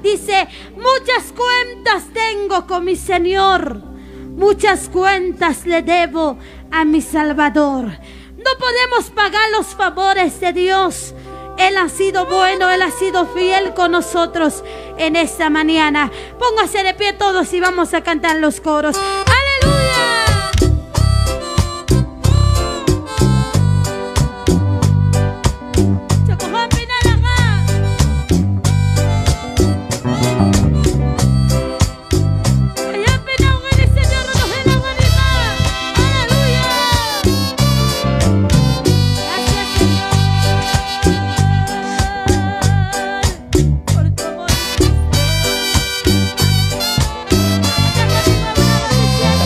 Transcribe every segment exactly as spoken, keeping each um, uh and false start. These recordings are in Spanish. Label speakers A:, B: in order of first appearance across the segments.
A: Dice, muchas cuentas tengo con mi Señor, muchas cuentas le debo a mi Salvador. No podemos pagar los favores de Dios. Él ha sido bueno, Él ha sido fiel con nosotros en esta mañana. Póngase de pie todos y vamos a cantar los coros. ¡Aleluya!
B: Gracias, Señor.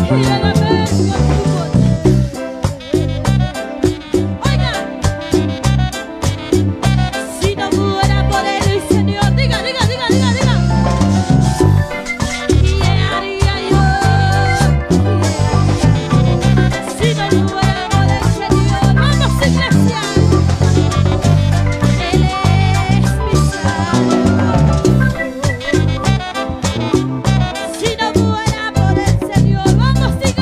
A: Si no fuera por el Señor, vamos, iglesia.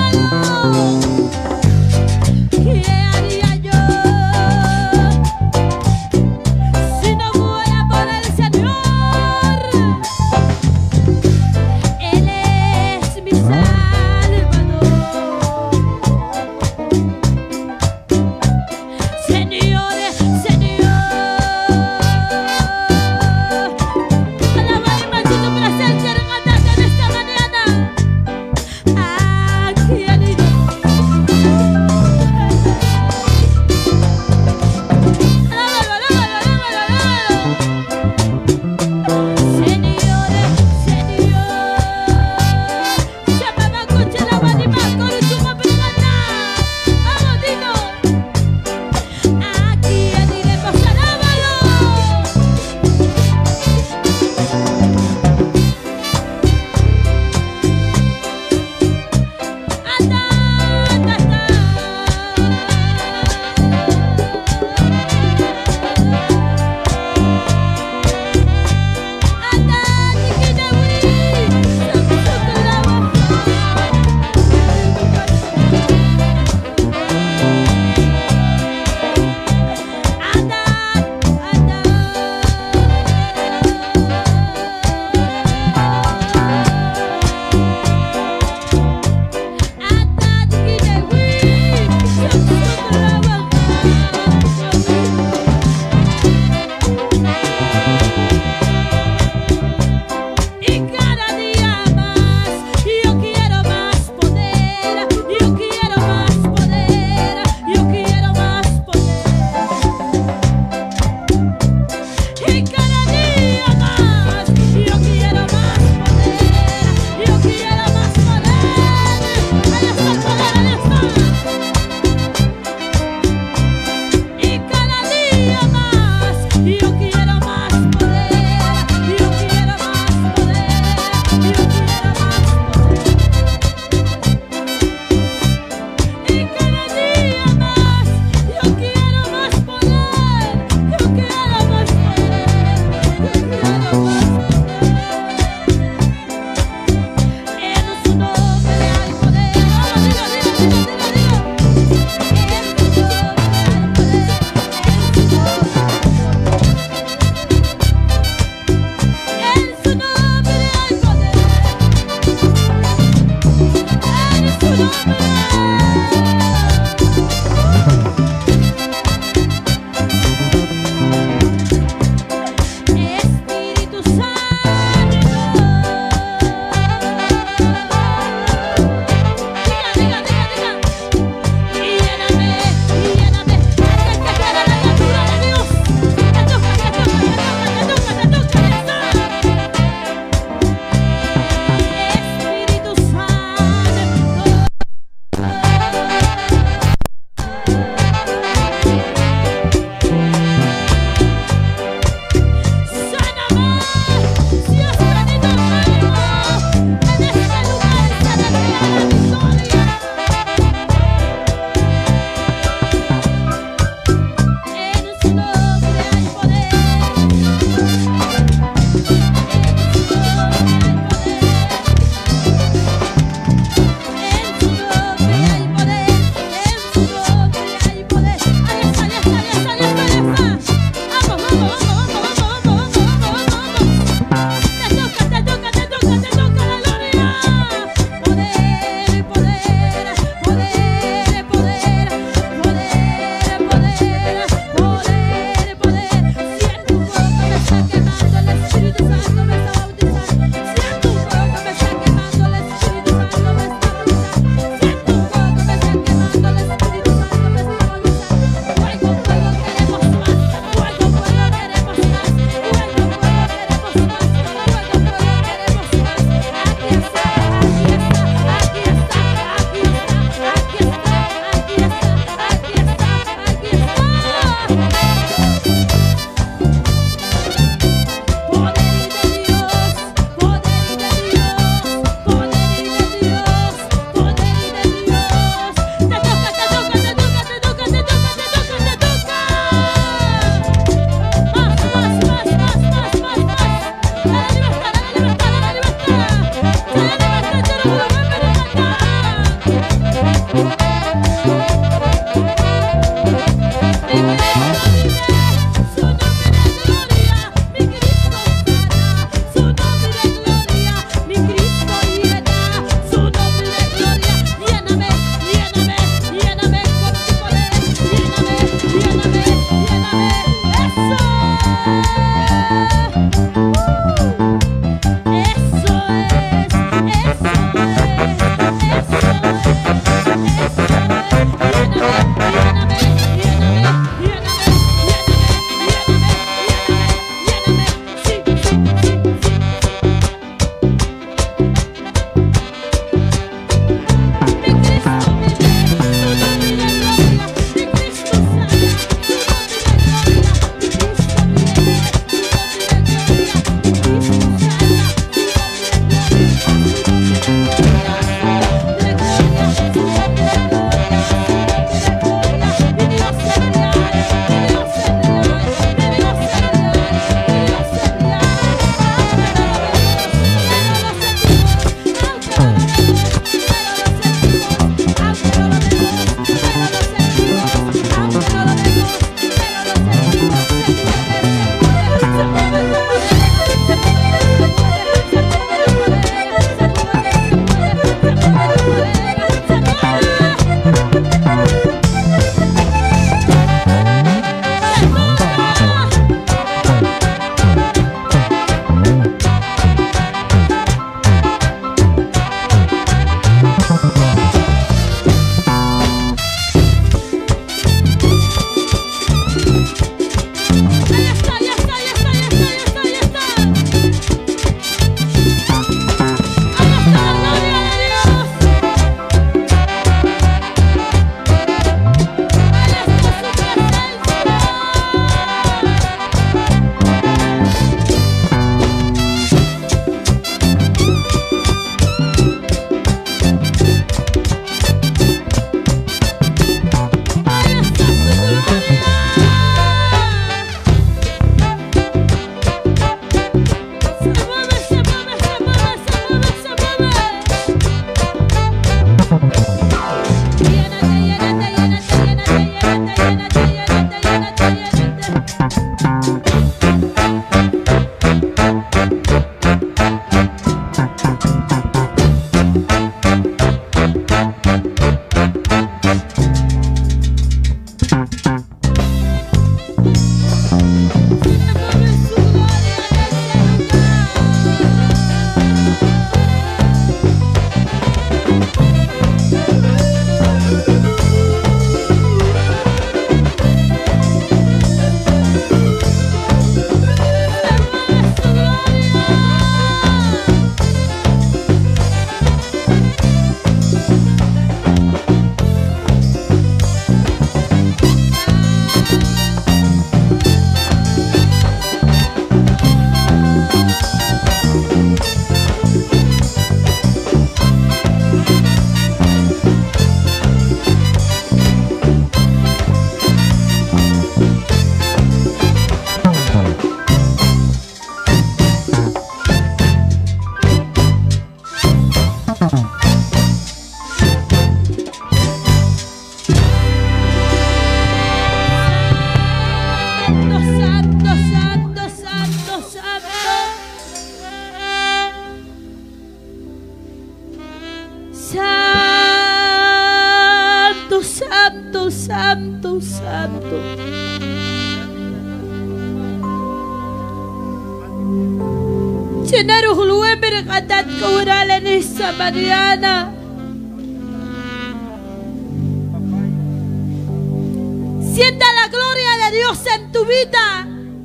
A: santo, santo, santo, santo. Llenaros luemer gatat kaural en esta mañana. Sienta la gloria de Dios en tu vida.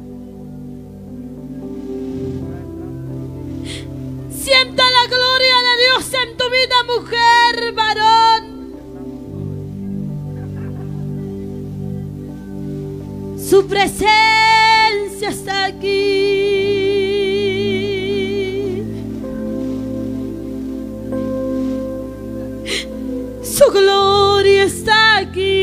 A: Sienta la gloria de Dios en tu vida, mujer, varón. Su presencia está aquí. Su gloria está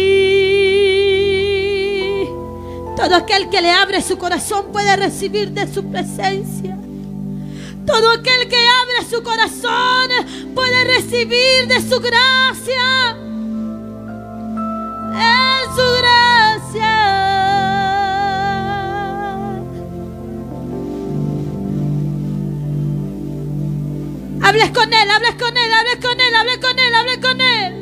A: aquí. Todo aquel que le abre su corazón puede recibir de su presencia. Todo aquel que abre su corazón puede recibir de su gracia. En su gracia. Hables con él, hables con él, hables con él, hables con él, hables con él.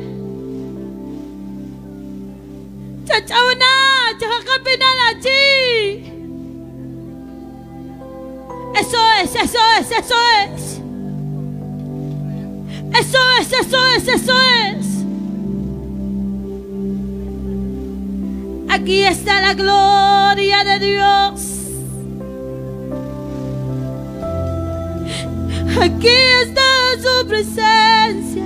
A: Chachauna, chajacapinal allí. Eso es, eso es, eso es. Eso es, eso es, eso es. Aquí está la gloria de Dios. Aquí está su presencia.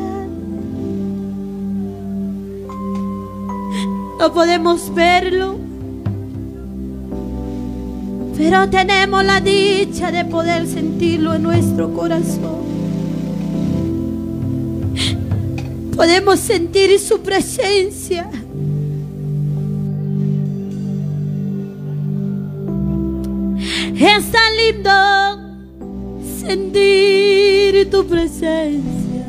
A: No podemos verlo, pero tenemos la dicha de poder sentirlo en nuestro corazón. Podemos sentir su presencia. Es tan lindo sentir tu presencia.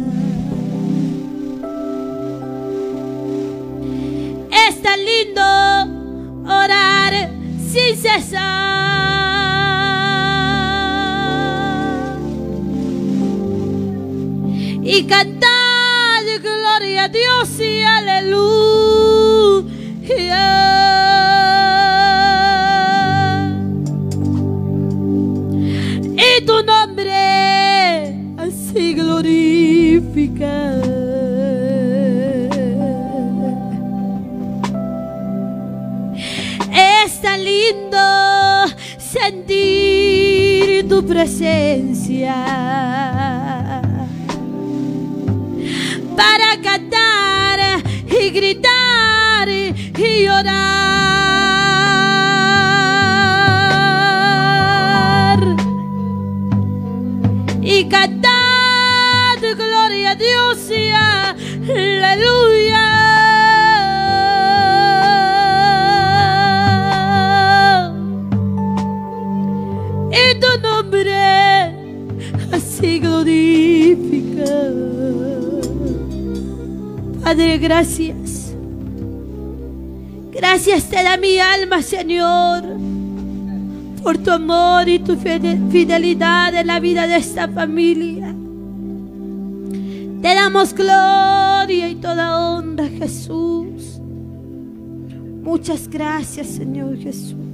A: Es tan lindo orar sin cesar y cantar gloria a Dios y aleluya. Y tu nombre así glorificar. Es tan lindo sentir tu presencia para cantar y gritar y orar y cantar gloria a Dios y aleluya. Y tu nombre así glorifica. Padre, gracias. Gracias te da mi alma, Señor, por tu amor y tu fidelidad en la vida de esta familia. Te damos gloria y toda honra, Jesús. Muchas gracias, Señor Jesús.